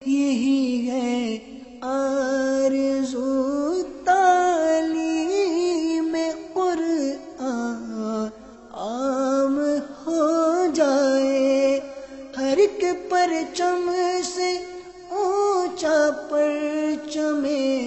یہی ہے آرزو تعلیم قرآن عام ہو جائے، ہر ایک پرچم سے اونچا پرچم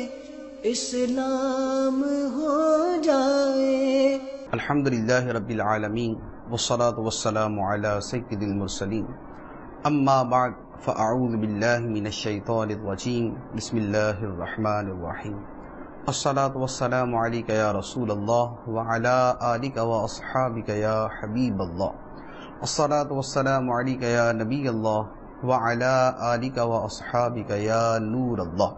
اسلام ہو جائے۔ الحمدللہ رب العالمین والصلاة والسلام علی سید المرسلین، اما بعد فاعوذ باللہ من الشیطان الرجیم، بسم اللہ الرحمن الرحیم، الصلاة والسلام علیک یا رسول اللہ وعلی آلک واصحابک یا حبیب اللہ، الصلاة والسلام علیک یا نبی اللہ وعلی آلک واصحابک یا نور اللہ۔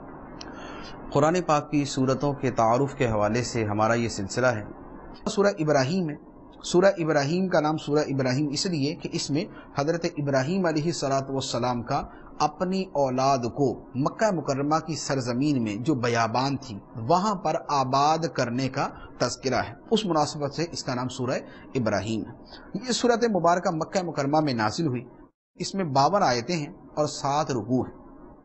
قرآن پاک کی سورتوں کے تعارف کے حوالے سے ہمارا یہ سلسلہ ہے۔ سورہ ابراہیم ہے۔ سورہ ابراہیم کا نام سورہ ابراہیم اس لیے کہ اس میں حضرت ابراہیم علیہ السلام کا اپنی اولاد کو مکہ مکرمہ کی سرزمین میں جو بیابان تھی وہاں پر آباد کرنے کا تذکرہ ہے، اس مناسبت سے اس کا نام سورہ ابراہیم ہے۔ یہ سورت مبارکہ مکہ مکرمہ میں نازل ہوئی، اس میں 52 آیتیں ہیں اور 7 رکوع ہیں۔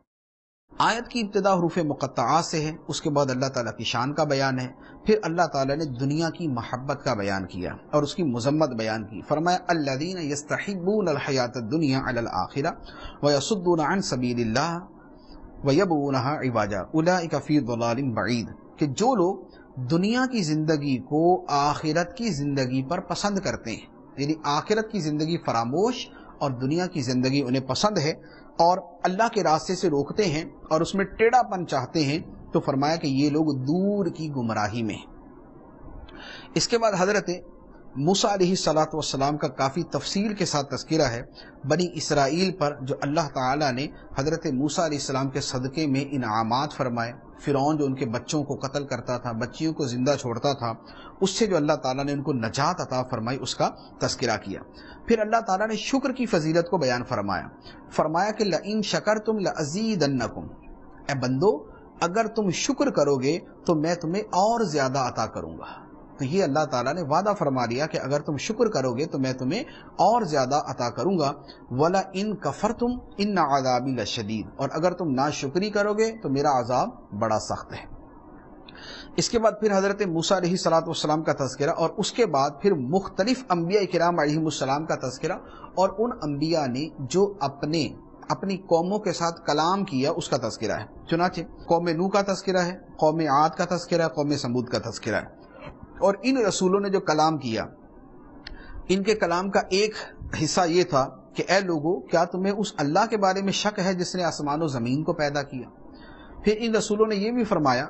آیت کی ابتدا حروف مقطعات سے ہے، اس کے بعد اللہ تعالیٰ کی شان کا بیان ہے، پھر اللہ تعالیٰ نے دنیا کی محبت کا بیان کیا اور اس کی مذمت بیان کی۔ فرمایا الذین یستحبون الحیاۃ الدنیا علی الآخرہ ویصدون عن سبیل اللہ ویبغونہا عوجا اولئک فی ضلال بعید، کہ جو لوگ دنیا کی زندگی کو آخرت کی زندگی پر پسند کرتے ہیں، یعنی آخرت کی زندگی فراموش اور دنیا کی زندگی انہیں پسند ہے اور اللہ کے راستے سے روکتے ہیں اور اس میں ٹیڑھا پن چاہتے ہیں، تو فرمایا کہ یہ لوگ دور کی گمراہی میں ہیں۔ اس کے بعد حضرت موسیٰ علیہ السلام کا کافی تفصیل کے ساتھ تذکرہ ہے، بنی اسرائیل پر جو اللہ تعالیٰ نے حضرت موسیٰ علیہ السلام کے صدقے میں انعامات فرمائے، فرعون جو ان کے بچوں کو قتل کرتا تھا، بچیوں کو زندہ چھوڑتا تھا، اس سے جو اللہ تعالیٰ نے ان کو نجات عطا فرمائی، اس کا تذکرہ کیا۔ پھر اللہ تعالیٰ نے شکر کی فضیلت کو بیان فرمایا کہ لَإِن شَكَرْتُمْ لَأَزِيدَنَّكُمْ، اے بندو اگر تم شکر کرو گے تو میں تمہیں اور زیادہ عطا کروں گا۔ تو یہ اللہ تعالیٰ نے وعدہ فرما لیا کہ اگر تم شکر کرو گے تو میں تمہیں اور زیادہ عطا کروں گا۔ وَلَئِن كَفَرْتُمْ إِنَّ عَذَابِي لَشَدِيدٌ، اور اگر تم ناشکری کرو گے تو میرا عذاب بڑا سخت ہے۔ اس کے بعد پھر حضرت موسیٰ علیہ السلام کا تذکرہ اور اس کے بعد پھر مختلف انبیاء کرام علیہ السلام کا تذکرہ اور ان انبیاء نے جو اپنی قوموں کے ساتھ کلام کیا اس کا تذکرہ ہے۔ چنانچہ قوم نوح کا تذکرہ ہے، قوم عاد کا تذکرہ ہے، قوم ثمود کا تذکرہ ہے۔ اور ان رسولوں نے جو کلام کیا، ان کے کلام کا ایک حصہ یہ تھا کہ اے لوگو کیا تمہیں اس اللہ کے بارے میں شک ہے جس نے آسمان و زمین کو پیدا کیا؟ پھر ان رسولوں نے یہ بھی فرمایا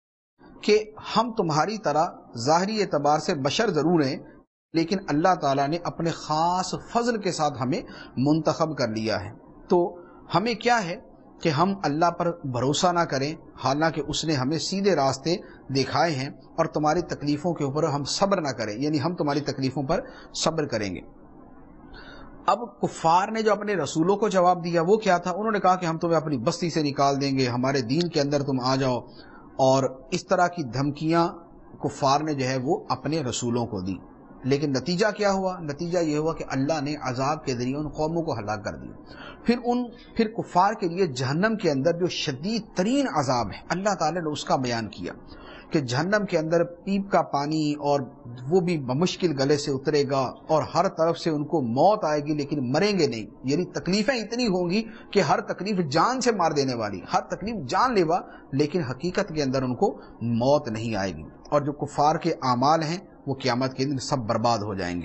کہ ہم تمہاری طرح ظاہری اعتبار سے بشر ضرور ہیں، لیکن اللہ تعالیٰ نے اپنے خاص فضل کے ساتھ ہمیں منتخب کر لیا ہے، تو ہمیں کیا ہے کہ ہم اللہ پر بھروسہ نہ کریں، حالانکہ اس نے ہمیں سیدھے راستے دکھائے ہیں، اور تمہاری تکلیفوں کے اوپر ہم صبر نہ کریں، یعنی ہم تمہاری تکلیفوں پر صبر کریں گے۔ اب کفار نے جو اپنے رسولوں کو جواب دیا وہ کیا تھا؟ انہوں نے کہا کہ ہم تمہیں اپنی بستی سے نکال دیں گے، ہمارے دین کے اندر تم آ جاؤ، اور اس طرح کی دھمکیاں کفار نے جو ہے وہ اپنے رسولوں کو دی۔ لیکن نتیجہ کیا ہوا؟ نتیجہ یہ ہوا کہ اللہ نے عذاب کے ذریعے ان قوموں کو ہلاک کر دیا۔ پھر کفار کے لیے جہنم کے اندر جو شدید ترین عذاب ہے، اللہ تعالیٰ نے اس کا بیان کیا کہ جہنم کے اندر پیپ کا پانی، اور وہ بھی بمشکل گلے سے اترے گا، اور ہر طرف سے ان کو موت آئے گی لیکن مریں گے نہیں، یعنی تکلیفیں اتنی ہوں گی کہ ہر تکلیف جان سے مار دینے والی، ہر تکلیف جان لیوا، لیکن حقیقت کے اندر ان کو موت نہیں آئے گی، اور جو کفار کے اعمال ہیں وہ قیامت کے دن سب برباد ہو جائیں گے۔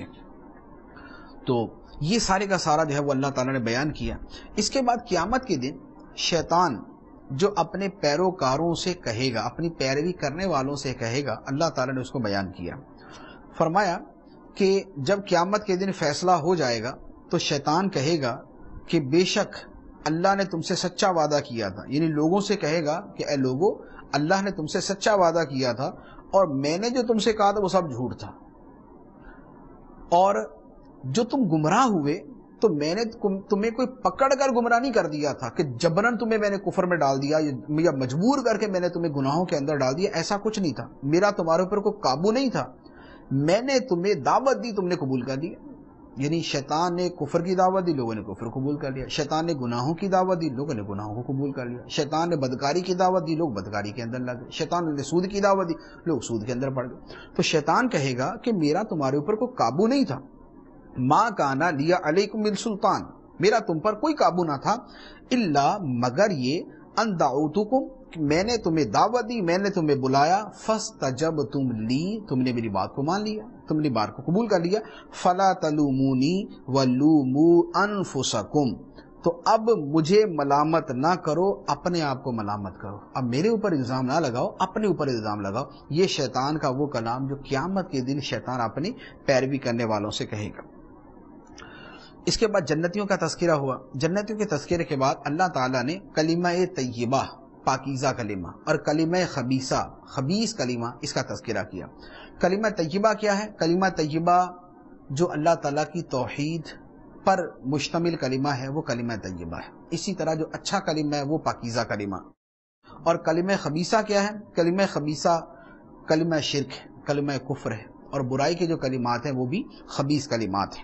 تو یہ سارے کا سارا جو ہے وہ اللہ تعالیٰ نے بیان کیا۔ اس کے بعد قیامت کے دن شیطان جو اپنے پیروکاروں سے کہے گا، اپنی پیروی کرنے والوں سے کہے گا، اللہ تعالیٰ نے اس کو بیان کیا۔ فرمایا کہ جب قیامت کے دن فیصلہ ہو جائے گا تو شیطان کہے گا کہ بے شک اللہ نے تم سے سچا وعدہ کیا تھا، یعنی لوگوں سے کہے گا کہ اے لوگو اللہ نے تم سے سچا وعدہ کیا تھا، اور میں نے جو تم سے کہا تھا وہ سب جھوٹ تھا، اور جو تم گمراہ ہوئے تو میں نے تمہیں کوئی پکڑ کر گمراہ نہیں کر دیا تھا کہ جبرن تمہیں میں نے کفر میں ڈال دیا یا مجبور کر کے میں نے تمہیں گناہوں کے اندر ڈال دیا، ایسا کچھ نہیں تھا، میرا تمہارے اوپر کوئی قابو نہیں تھا، میں نے تمہیں دعوت دی، تم نے قبول کر دیا، یعنی شیطان نے کفر کی دعوت دی، لوگوں نے کفر قبول کر لیا، شیطان نے گناہوں کی دعوت دی، لوگوں نے گناہوں کو قبول کر لیا، شیطان نے بدکاری کی دعوت دی، لوگ بدکاری کے اندر لگ گئے، شیطان نے سود کی دعوت دی، لوگ سود کے اندر پڑ گئے۔ تو شیطان کہے گا کہ میرا تمہارے اوپر کوئی قابو نہیں تھا، ما کانا لیا علیکم من سلطان، میرا تم پر کوئی قابو نہ تھا، الا مگر یہ ان دعوتکم، میں نے تمہیں دعوت دی، میں نے تمہیں بلایا، فاستجبتم لی، تم نے میری بات کو مان لیا، تم نے بات کو قبول کر لیا، فلا تلومونی ولوموا انفسکم، تو اب مجھے ملامت نہ کرو، اپنے آپ کو ملامت کرو، اب میرے اوپر الزام نہ لگاؤ، اپنے اوپر الزام لگاؤ۔ یہ شیطان کا وہ کلام جو قیامت کے دن شیطان اپنی پیروی کرنے والوں سے کہے گا۔ اس کے بعد جنتیوں کا تذکرہ ہوا۔ جنتیوں کے تذکرے کے بعد اللہ تعالیٰ نے کلمہ طیبہ، پاکیزہ کلمہ، اور کلمہ خبیثہ، خبیث کلمہ، اس کا تذکرہ کیا۔ کلمہ طیبہ کیا ہے؟ کلمہ طیبہ جو اللہ تعالیٰ کی توحید پر مشتمل کلمہ ہے وہ کلمہ طیبہ ہے۔ اسی طرح جو اچھا کلمہ ہے وہ پاکیزہ کلمہ۔ اور کلمہ خبیثہ کیا ہے؟ کلمہ خبیثہ کلمہ شرک ہے، کلمہ کفر ہے، اور برائی کے جو کلمات ہیں وہ بھی خبیث کلمات ہیں۔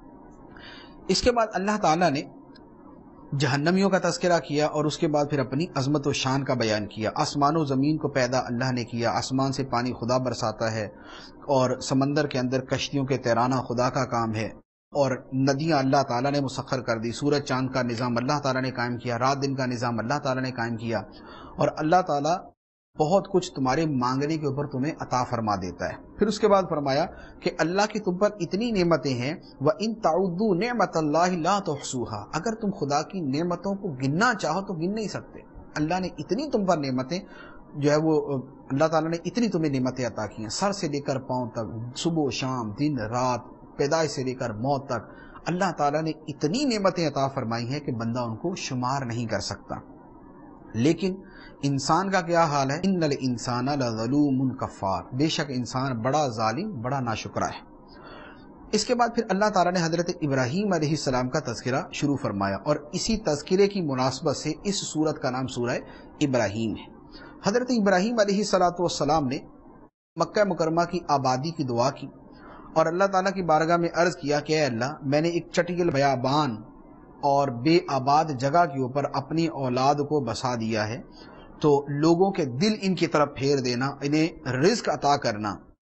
اس کے بعد اللہ تعالیٰ نے جہنمیوں کا تذکرہ کیا، اور اس کے بعد پھر اپنی عظمت و شان کا بیان کیا۔ آسمان و زمین کو پیدا اللہ نے کیا، آسمان سے پانی خدا برساتا ہے، اور سمندر کے اندر کشتیوں کے تیرانا خدا کا کام ہے، اور ندیاں اللہ تعالیٰ نے مسخر کر دی، سورج چاند کا نظام اللہ تعالیٰ نے قائم کیا، رات دن کا نظام اللہ تعالیٰ نے قائم کیا، اور اللہ تعالیٰ بہت کچھ تمہارے مانگنے کے اوپر تمہیں عطا فرما دیتا ہے۔ پھر اس کے بعد فرمایا کہ اللہ کی تم پر اتنی نعمتیں ہیں، وَإِن تَعُدُّوا نِعْمَةَ اللَّهِ لَا تُحْصُوهَا، اگر تم خدا کی نعمتوں کو گننا چاہو تو گن نہیں سکتے۔ اللہ نے اتنی تم پر نعمتیں جو ہے وہ اللہ تعالیٰ نے اتنی تمہیں نعمتیں عطا کی ہیں، سر سے لے کر پاؤں تک، صبح و شام، دن رات، پیدائش سے لے کر موت تک، اللہ تعالیٰ نے اتنی نعمتیں عطا فرمائی ہیں کہ بندہ ان کو شمار نہیں کر سکتا۔ لیکن انسان کا کیا حال ہے؟ ان الانسان لظلوم کفار، بے شک انسان بڑا ظالم، بڑا ناشکرا ہے۔ اس کے بعد پھر اللہ تعالیٰ نے حضرت ابراہیم علیہ السلام کا تذکرہ شروع فرمایا، اور اسی تذکرے کی مناسبت سے اس سورت کا نام سورہ ابراہیم ہے۔ حضرت ابراہیم علیہ السلام نے مکہ مکرمہ کی آبادی کی دعا کی، اور اللہ تعالیٰ کی بارگاہ میں عرض کیا کہ اے اللہ، میں نے ایک چٹیل بیابان اور بے آباد جگہ کے اوپر اپنی اولاد کو بسا دیا ہے، تو لوگوں کے دل ان کی طرف پھیر دینا، انہیں رزق عطا کرنا۔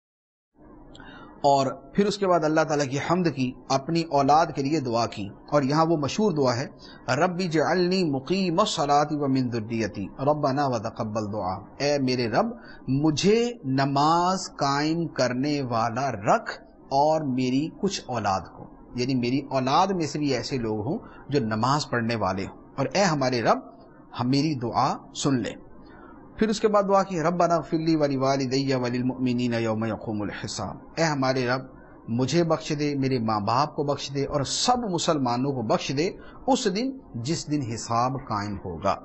اور پھر اس کے بعد اللہ تعالیٰ کی حمد کی، اپنی اولاد کے لیے دعا کی، اور یہاں وہ مشہور دعا ہے، رب اجعلنی مقیم الصلاۃ ومن ذریتی ربنا وتقبل دعا، اے میرے رب مجھے نماز قائم کرنے والا رکھ، اور میری کچھ اولاد کو، یعنی میری اولاد میں سے بھی ایسے لوگ ہوں جو نماز پڑھنے والے ہوں، اور اے ہمارے رب ہم میری دعا سن لے۔ پھر اس کے بعد دعا کی، ربنا اغفر لی ولوالدی وللمؤمنین یوم یقوم الحساب، اے ہمارے رب مجھے بخش دے، میرے ماں باپ کو بخش دے، اور سب مسلمانوں کو بخش دے اس دن جس دن حساب قائم ہوگا۔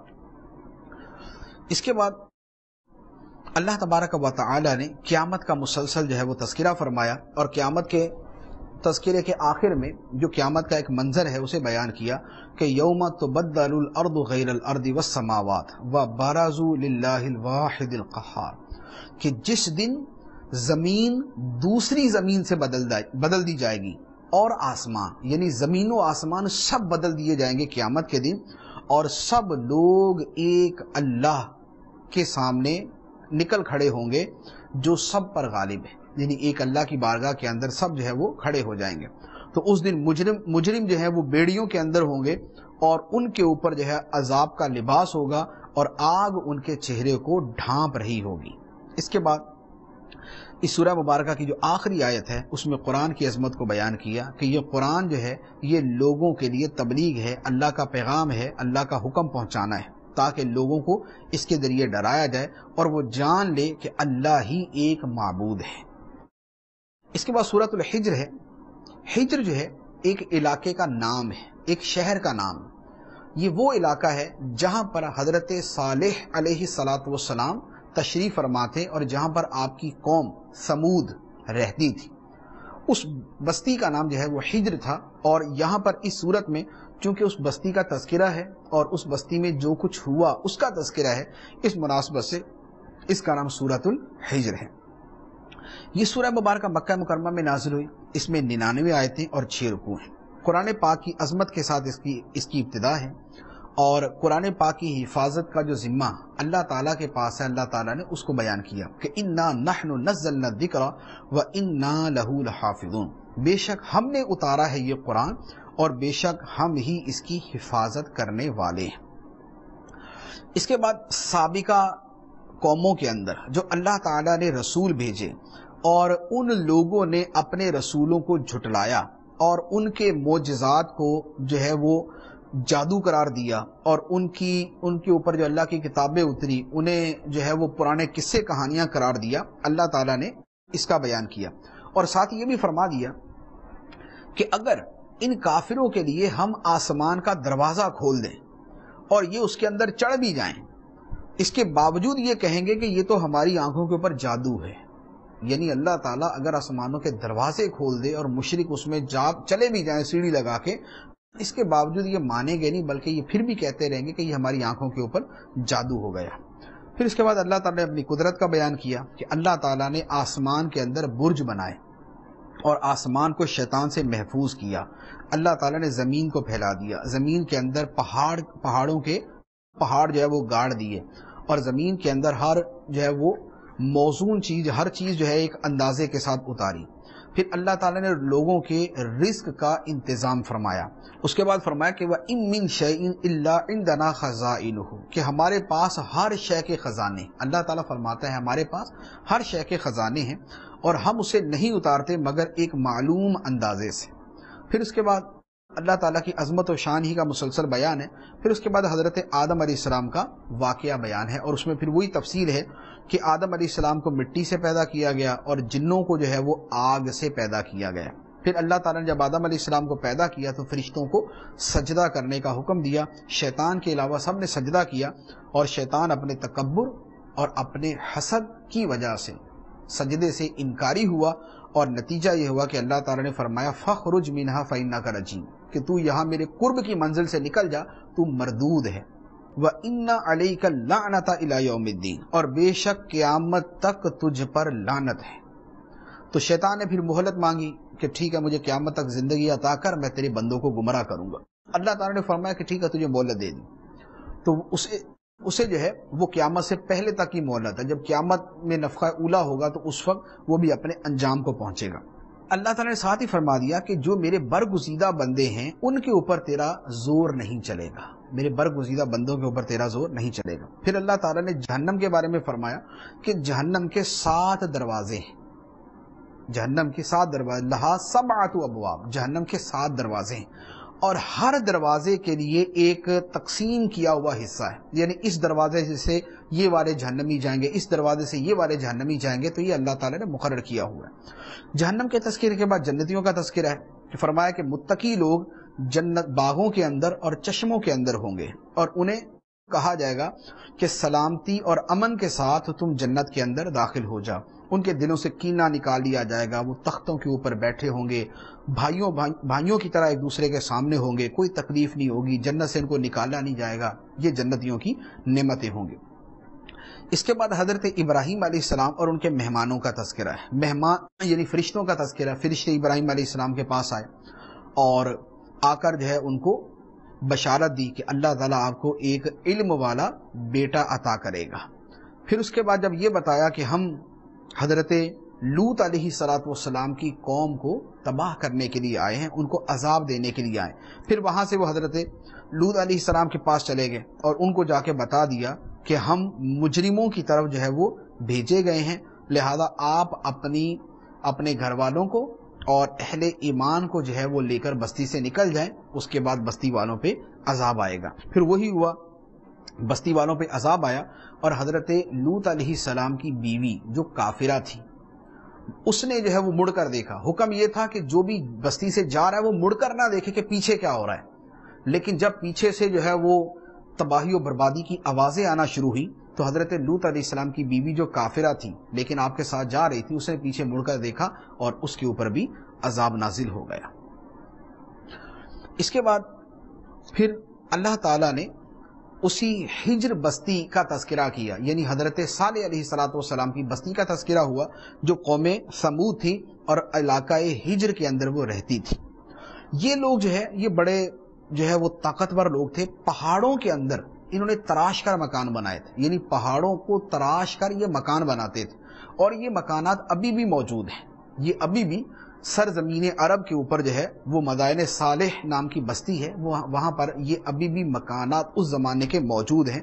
اس کے بعد اللہ تبارک و تعالی نے قیامت کا مسلسل جو ہے وہ تذکرہ فرمایا، اور قیامت کے تذکرے کے آخر میں جو قیامت کا ایک منظر ہے اسے بیان کیا کہ یوم تبدل الارض غیر الارض والسماوات وبرزوا للہ الواحد القہار، کہ جس دن زمین دوسری زمین سے بدل دی جائے گی، اور آسمان، یعنی زمین و آسمان سب بدل دیے جائیں گے قیامت کے دن، اور سب لوگ ایک اللہ کے سامنے نکل کھڑے ہوں گے جو سب پر غالب ہے، یعنی ایک اللہ کی بارگاہ کے اندر سب جو ہے وہ کھڑے ہو جائیں گے۔ تو اس دن مجرم جو ہے وہ بیڑیوں کے اندر ہوں گے، اور ان کے اوپر جو ہے عذاب کا لباس ہوگا، اور آگ ان کے چہرے کو ڈھانپ رہی ہوگی۔ اس کے بعد اس سورہ مبارکہ کی جو آخری آیت ہے اس میں قرآن کی عظمت کو بیان کیا کہ یہ قرآن جو ہے یہ لوگوں کے لیے تبلیغ ہے، اللہ کا پیغام ہے، اللہ کا حکم پہنچانا ہے، تاکہ لوگوں کو اس کے ذریعے ڈرایا جائے اور وہ جان لے کہ اللہ ہی ایک معبود ہے۔ اس کے بعد سورۃ الحجر ہے۔ حجر جو ہے ایک علاقے کا نام ہے، ایک شہر کا نام۔ یہ وہ علاقہ ہے جہاں پر حضرت صالح علیہ السلام تشریف فرما تھے، اور جہاں پر آپ کی قوم سمود رہتی تھی۔ اس بستی کا نام جو ہے وہ حجر تھا، اور یہاں پر اس صورت میں چونکہ اس بستی کا تذکرہ ہے اور اس بستی میں جو کچھ ہوا اس کا تذکرہ ہے، اس مناسبت سے اس کا نام سورۃ الحجر ہے۔ یہ سورہ مبارکہ مکہ مکرمہ میں نازل ہوئی، اس میں 99 آیتیں اور 6 رکوع ہیں۔ قرآن پاک کی عظمت کے ساتھ اس کی ابتدا ہے، اور قرآن پاک کی حفاظت کا جو ذمہ اللہ تعالیٰ کے پاس ہے، اللہ تعالیٰ نے اس کو بیان کیا کہ اِنَّا نَحْنُ نَزَّلْنَا الذِّكْرَ وَإِنَّا لَهُ لَحَافِظُونَ، بے شک ہم نے اتارا ہے یہ قرآن اور بے شک ہم ہی اس کی حفاظت کرنے والے ہیں۔ اس کے بعد سابقہ قوموں کے اندر جو اللہ تعالیٰ نے رسول بھیجے اور ان لوگوں نے اپنے رسولوں کو جھٹلایا اور ان کے معجزات کو جو ہے وہ جادو قرار دیا، اور ان کے اوپر جو اللہ کی کتابیں اتری انہیں جو ہے وہ پرانے قصے کہانیاں قرار دیا، اللہ تعالیٰ نے اس کا بیان کیا۔ اور ساتھ یہ بھی فرما دیا کہ اگر ان کافروں کے لیے ہم آسمان کا دروازہ کھول دیں اور یہ اس کے اندر چڑھ بھی جائیں، اس کے باوجود یہ کہیں گے کہ یہ تو ہماری آنکھوں کے اوپر جادو ہے، یعنی اللہ تعالیٰ اگر آسمانوں کے دروازے کھول دے اور مشرک اس میں چلے بھی جائیں سیڑھی لگا کے، اس کے باوجود یہ مانیں گے نہیں، بلکہ یہ پھر بھی کہتے رہیں گے کہ یہ ہماری آنکھوں کے اوپر جادو ہو گیا۔ پھر اس کے بعد اللہ تعالیٰ نے اپنی قدرت کا بیان کیا کہ اللہ تعالیٰ نے آسمان کے اندر برج بنائے اور آسمان کو شیطان سے محفوظ کیا۔ اللہ تعالیٰ نے زمین کو پھیلا دیا، زمین کے اندر پہاڑ جو ہے وہ گاڑ دیے، اور زمین کے اندر ہر جو ہے وہ موزون چیز، ہر چیز جو ہے ایک اندازے کے ساتھ اتاری۔ پھر اللہ تعالیٰ نے لوگوں کے رزق کا انتظام فرمایا۔ اس کے بعد فرمایا کہ وَإِن مِّن شَيْءٍ إِلَّا عِندَنَا خَزَائِنُهُ، کہ ہمارے پاس ہر شے کے خزانے، اللہ تعالیٰ فرماتا ہے ہمارے پاس ہر شے کے خزانے ہیں اور ہم اسے نہیں اتارتے مگر ایک معلوم اندازے سے۔ پھر اس کے بعد اللہ تعالیٰ کی عظمت و شان ہی کا مسلسل بیان ہے۔ پھر اس کے بعد حضرت آدم علیہ السلام کا واقعہ بیان ہے، اور اس میں پھر وہی تفصیل ہے کہ آدم علیہ السلام کو مٹی سے پیدا کیا گیا اور جنوں کو جو ہے وہ آگ سے پیدا کیا گیا۔ پھر اللہ تعالیٰ نے جب آدم علیہ السلام کو پیدا کیا تو فرشتوں کو سجدہ کرنے کا حکم دیا، شیطان کے علاوہ سب نے سجدہ کیا، اور شیطان اپنے تکبر اور اپنے حسد کی وجہ سے سجدے سے انکاری ہوا، اور نتیجہ یہ ہوا کہ اللہ تعالیٰ نے فرمایا فَخْرُجْ مِنْهَا فَإِنَّكَ رَجِيمٌ، کہ تو یہاں میرے قرب کی منزل سے نکل جا، تو مردود ہے۔ وَإِنَّ عَلَيْكَ اللَّعْنَةَ إِلَى يَوْمِ الدِّينِ، اور بے شک قیامت تک تجھ پر لعنت ہے۔ تو شیطان نے پھر مہلت مانگی کہ ٹھیک ہے مجھے قیامت تک زندگی عطا کر، میں تیرے بندوں کو گمراہ کروں گا۔ اللہ تعالیٰ نے فرمایا کہ ٹھیک ہے تجھے مہلت دے دی، تو اسے جو ہے وہ قیامت سے پہلے تک کی مہلت ہے، جب قیامت میں نفخہ اولا ہوگا تو اس وقت وہ بھی اپنے انجام کو پہنچے گا۔ اللہ تعالیٰ نے ساتھ ہی فرما دیا کہ جو میرے برگزیدہ بندے ہیں ان کے اوپر تیرا زور نہیں چلے گا، میرے برگزیدہ بندوں کے اوپر تیرا زور نہیں چلے گا۔ پھر اللہ تعالیٰ نے جہنم کے بارے میں فرمایا کہ جہنم کے 7 دروازے ہیں، جہنم کے 7 دروازے، لہا 7 ابواب، جہنم کے 7 دروازے ہیں، اور ہر دروازے کے لیے ایک تقسیم کیا ہوا حصہ ہے، یعنی اس دروازے سے یہ والے جہنمی جائیں گے، اس دروازے سے یہ والے جہنمی جائیں گے، تو یہ اللہ تعالیٰ نے مقرر کیا ہوا ہے۔ جہنم کے تذکرے کے بعد جنتیوں کا تذکرہ ہے کہ فرمایا کہ متقی لوگ جنت باغوں کے اندر اور چشموں کے اندر ہوں گے، اور انہیں کہا جائے گا کہ سلامتی اور امن کے ساتھ تم جنت کے اندر داخل ہو جاؤ۔ ان کے دلوں سے کینہ نکال لیا جائے گا، وہ تختوں کے اوپر بیٹھے ہوں گے، بھائیوں کی طرح ایک دوسرے کے سامنے ہوں گے، کوئی تکلیف نہیں ہوگی، جنت سے ان کو نکالا نہیں جائے گا، یہ جنتیوں کی نعمتیں ہوں گی۔ اس کے بعد حضرت ابراہیم علیہ السلام اور ان کے مہمانوں کا تذکرہ ہے، مہمان یعنی فرشتوں کا تذکرہ۔ فرشتے ابراہیم علیہ السلام کے پاس آئے اور آ کر جو ہے ان کو بشارت دی کہ اللہ تعالیٰ آپ کو ایک علم والا بیٹا عطا کرے گا۔ پھر اس کے بعد جب یہ بتایا کہ ہم حضرت لوط علیہ السلام کی قوم کو تباہ کرنے کے لیے آئے ہیں، ان کو عذاب دینے کے لیے آئے، پھر وہاں سے وہ حضرت لوط علیہ السلام کے پاس چلے گئے اور ان کو جا کے بتا دیا کہ ہم مجرموں کی طرف جو ہے وہ بھیجے گئے ہیں، لہذا آپ اپنے گھر والوں کو اور اہل ایمان کو جو ہے وہ لے کر بستی سے نکل جائیں، اس کے بعد بستی والوں پہ عذاب آئے گا۔ پھر وہی ہوا، بستی والوں پہ عذاب آیا، اور حضرت لوط علیہ السلام کی بیوی جو کافرہ تھی اس نے جو ہے وہ مڑ کر دیکھا۔ حکم یہ تھا کہ جو بھی بستی سے جا رہا ہے وہ مڑ کر نہ دیکھے کہ پیچھے کیا ہو رہا ہے، لیکن جب پیچھے سے جو ہے وہ تباہی و بربادی کی آوازیں آنا شروع ہوئی تو حضرت لوط علیہ السلام کی بیوی جو کافرہ تھی لیکن آپ کے ساتھ جا رہی تھی، اس نے پیچھے مڑ کر دیکھا اور اس کے اوپر بھی عذاب نازل ہو گیا۔ اس کے بعد پھر اللہ تعالیٰ نے اسی ہجر بستی کا تذکرہ کیا، یعنی حضرت صالح علیہ السلام کی بستی کا تذکرہ ہوا جو قوم سمود تھی اور علاقہ ہجر کے اندر وہ رہتی تھی۔ یہ لوگ جو ہے یہ بڑے جو ہے وہ طاقتور لوگ تھے، پہاڑوں کے اندر انہوں نے تراش کر مکان بنائے تھے، یعنی پہاڑوں کو تراش کر یہ مکان بناتے تھے، اور یہ مکانات ابھی بھی موجود ہیں، یہ ابھی بھی سرزمین عرب کے اوپر جو ہے وہ مدائن صالح نام کی بستی ہے، وہاں پر یہ ابھی بھی مکانات اس زمانے کے موجود ہیں۔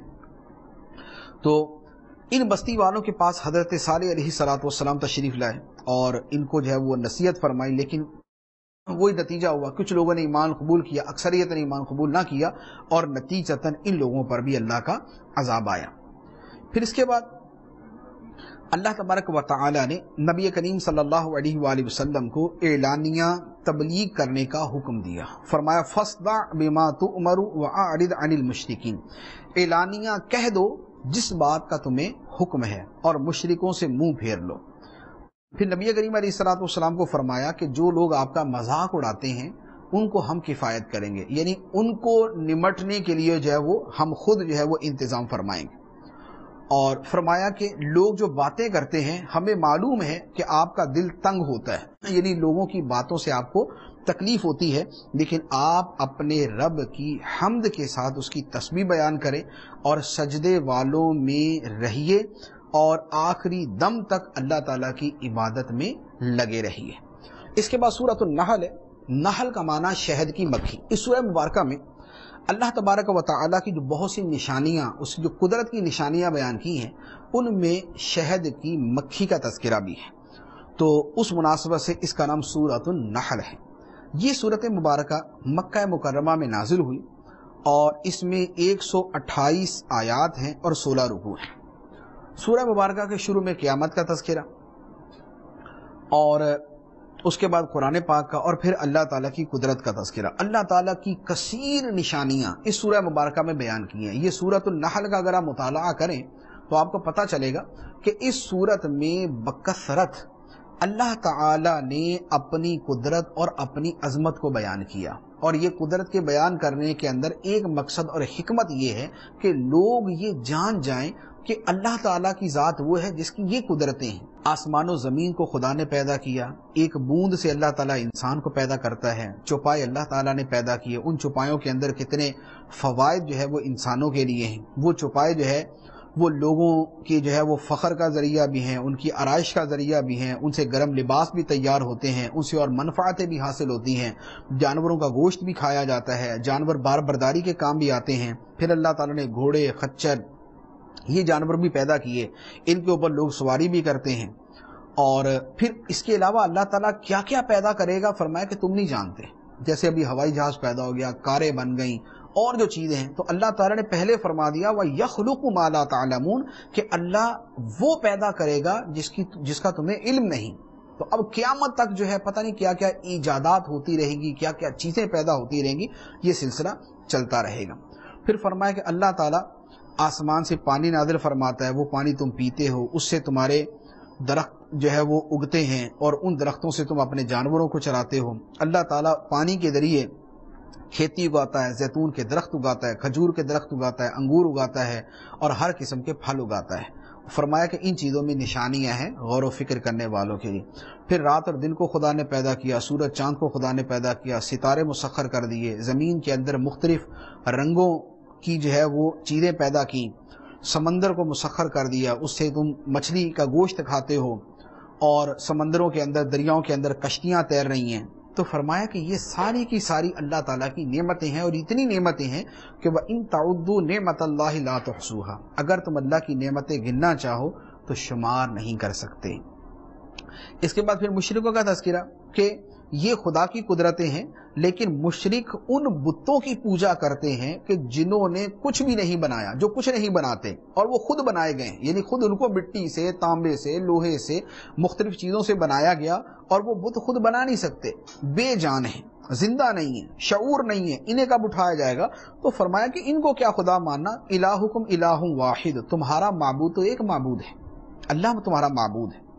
تو ان بستی والوں کے پاس حضرت صالح علیہ السلام تشریف لائے اور ان کو جو ہے وہ نصیحت فرمائی، لیکن وہی نتیجہ ہوا، کچھ لوگوں نے ایمان قبول کیا، اکثریت نے ایمان قبول نہ کیا، اور نتیجتاً ان لوگوں پر بھی اللہ کا عذاب آیا۔ پھر اس کے بعد اللہ تبارک و تعالی نے نبی کریم صلی اللہ علیہ وآلہ وسلم کو اعلانیہ تبلیغ کرنے کا حکم دیا، فرمایا فاصدع بما تؤمر واعرض عن المشرکین، اعلانیہ کہہ دو جس بات کا تمہیں حکم ہے اور مشرکوں سے منہ پھیر لو۔ پھر نبی کریم علیہ السلام کو فرمایا کہ جو لوگ آپ کا مذاق اڑاتے ہیں ان کو ہم کفایت کریں گے، یعنی ان کو نمٹنے کے لیے جو ہے وہ ہم خود جو ہے وہ انتظام فرمائیں گے، اور فرمایا کہ لوگ جو باتیں کرتے ہیں ہمیں معلوم ہے کہ آپ کا دل تنگ ہوتا ہے، یعنی لوگوں کی باتوں سے آپ کو تکلیف ہوتی ہے، لیکن آپ اپنے رب کی حمد کے ساتھ اس کی تسبیح بیان کریں اور سجدے والوں میں رہیے اور آخری دم تک اللہ تعالیٰ کی عبادت میں لگے رہیے۔ اس کے بعد سورۃ النحل ہے، نحل کا معنی شہد کی مکھی۔ اس سورہ مبارکہ میں اللہ تبارک و تعالیٰ کی جو بہت سی نشانیاں، اس جو قدرت کی نشانیاں بیان کی ہیں، ان میں شہد کی مکھی کا تذکرہ بھی ہے، تو اس مناسبت سے اس کا نام سورۃ النحل ہے۔ یہ سورۃ مبارکہ مکہ مکرمہ میں نازل ہوئی اور اس میں 128 آیات ہیں اور 16 رکوع ہیں۔ سورہ مبارکہ کے شروع میں قیامت کا تذکرہ، اور اس کے بعد قرآن پاک کا، اور پھر اللہ تعالیٰ کی قدرت کا تذکرہ۔ اللہ تعالیٰ کی کثیر نشانیاں اس سورہ مبارکہ میں بیان کی ہیں۔ یہ سورۃ النحل کا اگر آپ مطالعہ کریں تو آپ کو پتہ چلے گا کہ اس سورت میں بکثرت اللہ تعالیٰ نے اپنی قدرت اور اپنی عظمت کو بیان کیا، اور یہ قدرت کے بیان کرنے کے اندر ایک مقصد اور حکمت یہ ہے کہ لوگ یہ جان جائیں کہ اللہ تعالیٰ کی ذات وہ ہے جس کی یہ قدرتیں ہیں۔ آسمان و زمین کو خدا نے پیدا کیا، ایک بوند سے اللہ تعالیٰ انسان کو پیدا کرتا ہے، چوپائے اللہ تعالیٰ نے پیدا کیے، ان چوپایوں کے اندر کتنے فوائد جو ہے وہ انسانوں کے لیے ہیں، وہ چوپائے جو ہے وہ لوگوں کی جو ہے وہ فخر کا ذریعہ بھی ہیں، ان کی آرائش کا ذریعہ بھی ہیں، ان سے گرم لباس بھی تیار ہوتے ہیں، ان سے اور منفعتیں بھی حاصل ہوتی ہیں، جانوروں کا گوشت بھی کھایا جاتا ہے، جانور بار برداری کے کام بھی آتے ہیں۔ پھر اللہ تعالیٰ نے گھوڑے، خچر، یہ جانور بھی پیدا کیے، ان کے اوپر لوگ سواری بھی کرتے ہیں، اور پھر اس کے علاوہ اللہ تعالیٰ کیا کیا پیدا کرے گا فرمایا کہ تم نہیں جانتے، جیسے ابھی ہوائی جہاز پیدا ہو گیا، کاریں بن گئیں، اور جو چیزیں ہیں، تو اللہ تعالیٰ نے پہلے فرما دیا وَيَخْلُقُ مَا لَا تَعْلَمُونَ کہ اللہ وہ پیدا کرے گا جس کا تمہیں علم نہیں۔ تو اب قیامت تک جو ہے پتہ نہیں کیا کیا ایجادات ہوتی رہیں گی، کیا کیا چیزیں پیدا ہوتی رہیں گی، یہ سلسلہ چلتا رہے گا۔ پھر فرمایا کہ اللہ تعالیٰ آسمان سے پانی نازل فرماتا ہے، وہ پانی تم پیتے ہو، اس سے تمہارے درخت جو ہے وہ اگتے ہیں اور ان درختوں سے تم اپنے جانوروں کو چراتے ہو۔ اللہ تعالیٰ پانی کے ذریعے کھیتی اگاتا ہے، زیتون کے درخت اگاتا ہے، کھجور کے درخت اگاتا ہے، انگور اگاتا ہے، اور ہر قسم کے پھل اگاتا ہے۔ فرمایا کہ ان چیزوں میں نشانیاں ہیں غور و فکر کرنے والوں کے لیے۔ پھر رات اور دن کو خدا نے پیدا کیا، سورج چاند کو خدا نے پیدا کیا، ستارے مسخر کر دیے، زمین کے اندر مختلف رنگوں کی جو ہے وہ چیزیں پیدا کی، سمندر کو مسخر کر دیا، اس سے تم مچھلی کا گوشت کھاتے ہو، اور سمندروں کے اندر، دریاؤں کے اندر کشتیاں تیر رہی ہیں۔ تو فرمایا کہ یہ ساری کی ساری اللہ تعالیٰ کی نعمتیں ہیں، اور اتنی نعمتیں ہیں کہ وَإِن تَعُدُّوا نِعْمَتَ اللَّهِ لَا تُحْصُوهَا، اگر تم اللہ کی نعمتیں گننا چاہو تو شمار نہیں کر سکتے۔ اس کے بعد پھر مشرکوں کا تذکرہ کہ یہ خدا کی قدرتیں ہیں، لیکن مشرک ان بتوں کی پوجا کرتے ہیں کہ جنہوں نے کچھ بھی نہیں بنایا، جو کچھ نہیں بناتے، اور وہ خود بنائے گئے، یعنی خود ان کو مٹی سے، تانبے سے، لوہے سے، مختلف چیزوں سے بنایا گیا، اور وہ بت خود بنا نہیں سکتے، بے جان ہیں، زندہ نہیں ہیں، شعور نہیں ہے، انہیں کب اٹھایا جائے گا؟ تو فرمایا کہ ان کو کیا خدا ماننا، الہکم الہ واحد، تمہارا معبود تو ایک معبود ہے، اللہ تمہارا معبود ہے۔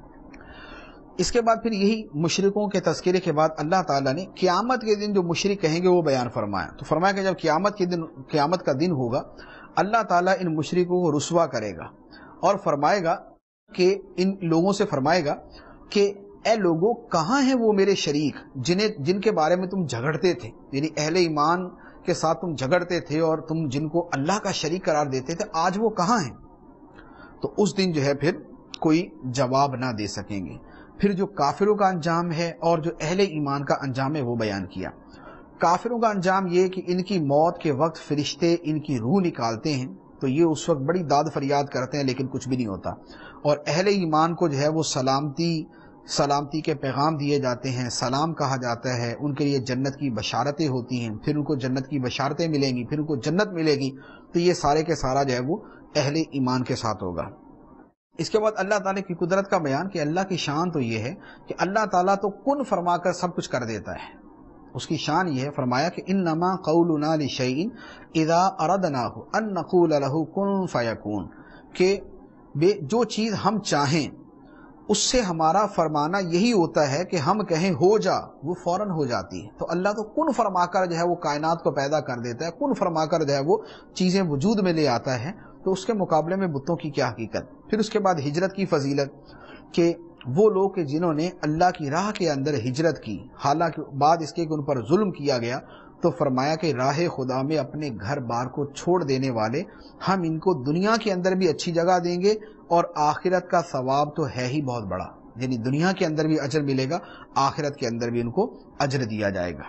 اس کے بعد پھر یہی مشرکوں کے تذکرے کے بعد اللہ تعالیٰ نے قیامت کے دن جو مشرک کہیں گے وہ بیان فرمایا۔ تو فرمایا کہ جب قیامت کا دن ہوگا اللہ تعالیٰ ان مشرکوں کو رسوا کرے گا اور فرمائے گا کہ ان لوگوں سے فرمائے گا کہ اے لوگوں کہاں ہیں وہ میرے شریک جن کے بارے میں تم جھگڑتے تھے، یعنی اہل ایمان کے ساتھ تم جھگڑتے تھے اور تم جن کو اللہ کا شریک قرار دیتے تھے، آج وہ کہاں ہیں؟ تو اس دن جو ہے پھر کوئی جواب نہ دے سکیں گے۔ پھر جو کافروں کا انجام ہے اور جو اہل ایمان کا انجام ہے وہ بیان کیا۔ کافروں کا انجام یہ کہ ان کی موت کے وقت فرشتے ان کی روح نکالتے ہیں تو یہ اس وقت بڑی داد فریاد کرتے ہیں لیکن کچھ بھی نہیں ہوتا، اور اہل ایمان کو جو ہے وہ سلامتی کے پیغام دیے جاتے ہیں، سلام کہا جاتا ہے، ان کے لیے جنت کی بشارتیں ہوتی ہیں، پھر ان کو جنت کی بشارتیں ملیں گی، پھر ان کو جنت ملے گی، تو یہ سارے کے سارا جو ہے وہ اہل ایمان کے ساتھ ہوگا۔ اس کے بعد اللہ تعالیٰ کی قدرت کا بیان کہ اللہ کی شان تو یہ ہے کہ اللہ تعالیٰ تو کن فرما کر سب کچھ کر دیتا ہے۔ اس کی شان یہ ہے، فرمایا کہ انما قولنا لشیء اذا اردناہ ان نقول له کن فیکون، کہ جو چیز ہم چاہیں اس سے ہمارا فرمانا یہی ہوتا ہے کہ ہم کہیں ہو جا، وہ فوراً ہو جاتی ہے۔ تو اللہ تو کن فرما کر جو ہے وہ کائنات کو پیدا کر دیتا ہے، کن فرما کر جو ہے وہ چیزیں وجود میں لے آتا ہے، تو اس کے مقابلے میں بتوں کی کیا حقیقت۔ پھر اس کے بعد ہجرت کی فضیلت کہ وہ لوگ کہ جنہوں نے اللہ کی راہ کے اندر ہجرت کی، حالانکہ بعد اس کے کہ ان پر ظلم کیا گیا، تو فرمایا کہ راہ خدا میں اپنے گھر بار کو چھوڑ دینے والے ہم ان کو دنیا کے اندر بھی اچھی جگہ دیں گے اور آخرت کا ثواب تو ہے ہی بہت بڑا، یعنی دنیا کے اندر بھی اجر ملے گا، آخرت کے اندر بھی ان کو اجر دیا جائے گا۔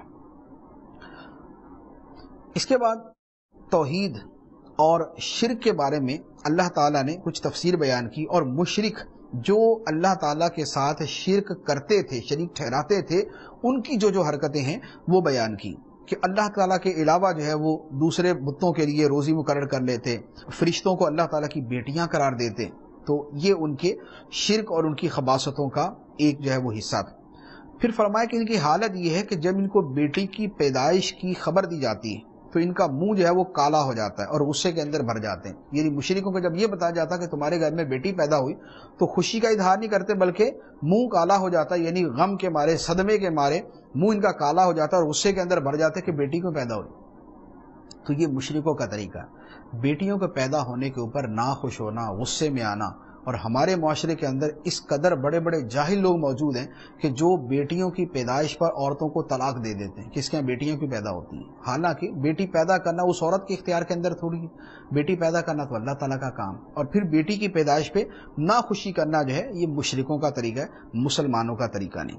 اس کے بعد توحید اور شرک کے بارے میں اللہ تعالیٰ نے کچھ تفسیر بیان کی، اور مشرک جو اللہ تعالیٰ کے ساتھ شرک کرتے تھے، شریک ٹھہراتے تھے، ان کی جو حرکتیں ہیں وہ بیان کی کہ اللہ تعالیٰ کے علاوہ جو ہے وہ دوسرے بتوں کے لیے روزی مقرر کر لیتے، فرشتوں کو اللہ تعالیٰ کی بیٹیاں قرار دیتے، تو یہ ان کے شرک اور ان کی خباثتوں کا ایک جو ہے وہ حصہ تھا۔ پھر فرمایا کہ ان کی حالت یہ ہے کہ جب ان کو بیٹی کی پیدائش کی خبر دی جاتی ہے تو ان کا منہ جو ہے وہ کالا ہو جاتا ہے اور غصے کے اندر بھر جاتے ہیں، یعنی مشرکوں کو جب یہ بتایا جاتا کہ تمہارے گھر میں بیٹی پیدا ہوئی تو خوشی کا اظہار نہیں کرتے بلکہ منہ کالا ہو جاتا ہے، یعنی غم کے مارے، صدمے کے مارے منہ ان کا کالا ہو جاتا ہے اور غصے کے اندر بھر جاتے کہ بیٹی کیوں پیدا ہوئی۔ تو یہ مشرکوں کا طریقہ ہے، بیٹیوں کے پیدا ہونے کے اوپر ناخوش ہونا، غصے میں آنا، اور ہمارے معاشرے کے اندر اس قدر بڑے بڑے جاہل لوگ موجود ہیں کہ جو بیٹیوں کی پیدائش پر عورتوں کو طلاق دے دیتے ہیں، کس کے یہاں بیٹیاں کیوں پیدا ہوتی ہیں، حالانکہ بیٹی پیدا کرنا اس عورت کے اختیار کے اندر تھوڑی ہے، بیٹی پیدا کرنا تو اللہ تعالیٰ کا کام، اور پھر بیٹی کی پیدائش پہ ناخوشی کرنا جو ہے یہ مشرکوں کا طریقہ ہے، مسلمانوں کا طریقہ نہیں۔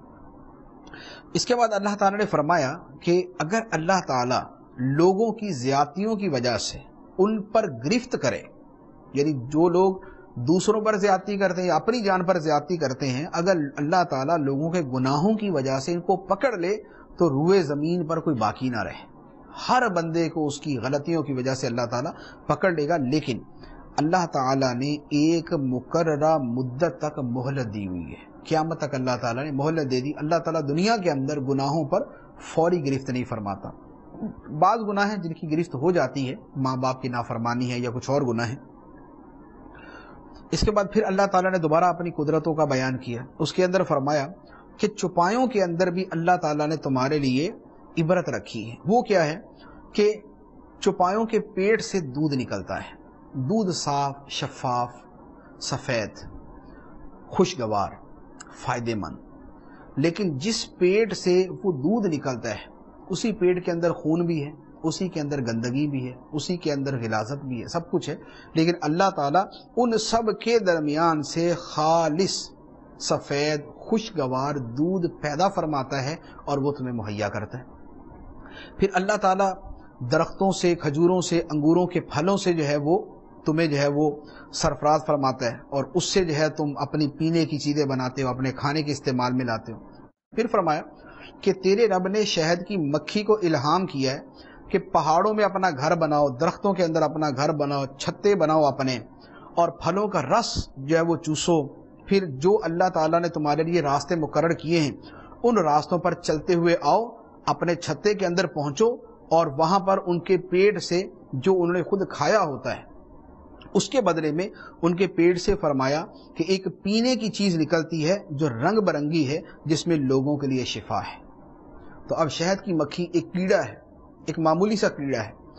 اس کے بعد اللہ تعالیٰ نے فرمایا کہ اگر اللہ تعالیٰ لوگوں کی زیادتیوں کی وجہ سے ان پر گرفت کرے، یعنی جو لوگ دوسروں پر زیادتی کرتے ہیں، اپنی جان پر زیادتی کرتے ہیں، اگر اللہ تعالیٰ لوگوں کے گناہوں کی وجہ سے ان کو پکڑ لے تو روئے زمین پر کوئی باقی نہ رہے، ہر بندے کو اس کی غلطیوں کی وجہ سے اللہ تعالیٰ پکڑ لے گا، لیکن اللہ تعالیٰ نے ایک مقررہ مدت تک مہلت دی ہوئی ہے، قیامت تک اللہ تعالیٰ نے مہلت دے دی۔ اللہ تعالیٰ دنیا کے اندر گناہوں پر فوری گرفت نہیں فرماتا، بعض گناہ ہیں جن کی گرفت ہو جاتی ہے، ماں باپ کی نافرمانی ہے یا کچھ اور گناہ ہے۔ اس کے بعد پھر اللہ تعالیٰ نے دوبارہ اپنی قدرتوں کا بیان کیا، اس کے اندر فرمایا کہ چپایوں کے اندر بھی اللہ تعالیٰ نے تمہارے لیے عبرت رکھی ہے۔ وہ کیا ہے کہ چپایوں کے پیٹ سے دودھ نکلتا ہے، دودھ صاف، شفاف، سفید، خوشگوار، فائدے مند، لیکن جس پیٹ سے وہ دودھ نکلتا ہے اسی پیٹ کے اندر خون بھی ہے، اسی کے اندر گندگی بھی ہے، اسی کے اندر غلاظت بھی ہے، سب کچھ ہے، لیکن اللہ تعالیٰ ان سب کے درمیان سے خالص سفید خوشگوار دودھ پیدا فرماتا ہے اور وہ تمہیں مہیا کرتا ہے۔ پھر اللہ تعالیٰ درختوں سے، کھجوروں سے، انگوروں کے پھلوں سے جو ہے وہ تمہیں جو ہے وہ سرفراز فرماتا ہے، اور اس سے جو ہے تم اپنی پینے کی چیزیں بناتے ہو، اپنے کھانے کے استعمال میں لاتے ہو۔ پھر فرمایا کہ تیرے رب نے شہد کی مکھی کو الہام کیا ہے کہ پہاڑوں میں اپنا گھر بناؤ، درختوں کے اندر اپنا گھر بناؤ، چھتے بناؤ اپنے، اور پھلوں کا رس جو ہے وہ چوسو۔ پھر جو اللہ تعالیٰ نے تمہارے لیے راستے مقرر کیے ہیں ان راستوں پر چلتے ہوئے آؤ، اپنے چھتے کے اندر پہنچو، اور وہاں پر ان کے پیٹ سے جو انہوں نے خود کھایا ہوتا ہے اس کے بدلے میں ان کے پیٹ سے فرمایا کہ ایک پینے کی چیز نکلتی ہے جو رنگ برنگی ہے، جس میں لوگوں کے لیے شفا ہے۔ تو اب شہد کی مکھی ایک کیڑا ہے، ایک معمولی سا کیڑا ہے،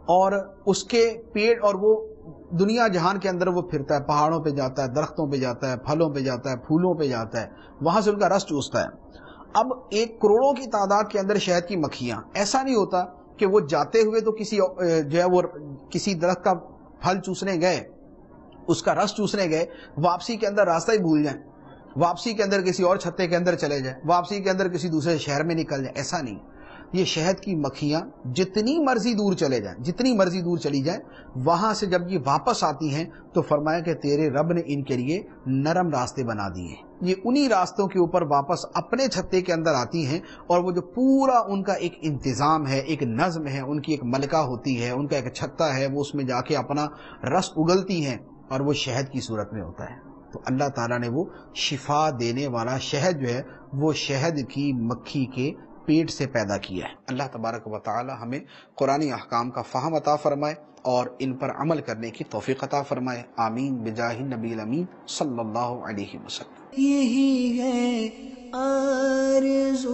اور اس کے پیڑ اور وہ دنیا جہان کے اندر وہ پھرتا ہے، پہاڑوں پہ جاتا ہے، درختوں پہ جاتا ہے، پھلوں پہ جاتا ہے، پھولوں پہ جاتا ہے، وہاں سے ان کا رس چوستا ہے۔ اب 1 کروڑوں کی تعداد کے اندر شہد کی مکھیاں، ایسا نہیں ہوتا کہ وہ جاتے ہوئے تو کسی درخت کا پھل چوسنے گئے، اس کا رس چوسنے گئے، واپسی کے اندر راستہ ہی بھول جائیں، واپسی کے اندر کسی اور چھتے کے اندر چلے جائیں، واپسی کے اندر کسی دوسرے شہر میں نکل جائیں، ایسا نہیں۔ یہ شہد کی مکھیاں جتنی مرضی دور چلے جائیں، جتنی مرضی دور چلی جائیں، وہاں سے جب یہ واپس آتی ہیں تو فرمایا کہ تیرے رب نے ان کے لیے نرم راستے بنا دیے۔ یہ انہی راستوں کے اوپر واپس اپنے چھتے کے اندر آتی ہیں، اور وہ جو پورا ان کا ایک انتظام ہے، ایک نظم ہے، ان کی ایک ملکہ ہوتی ہے، ان کا ایک چھتا ہے، وہ اس میں جا کے اپنا رس اگلتی ہیں، اور وہ شہد کی صورت میں ہوتا ہے۔ تو اللہ تعالیٰ نے وہ شفا دینے والا شہد جو ہے وہ شہد کی مکھی کے پیٹ سے پیدا کیا ہے۔ اللہ تبارک و تعالی ہمیں قرآنی احکام کا فہم عطا فرمائے اور ان پر عمل کرنے کی توفیق عطا فرمائے، آمین بجاہ نبی الامین صلی اللہ علیہ وسلم۔ یہی ہے آرزو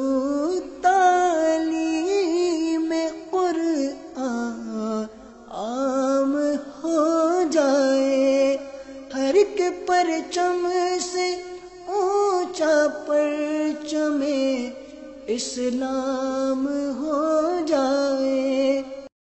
تعلیم قرآن عام ہو جائے، ہر ایک پرچم سے اونچا پرچم اسلام ہو جائے۔